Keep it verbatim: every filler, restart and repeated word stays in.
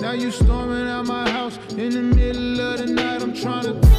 Now you storming out my house in the middle of the night. I'm trying to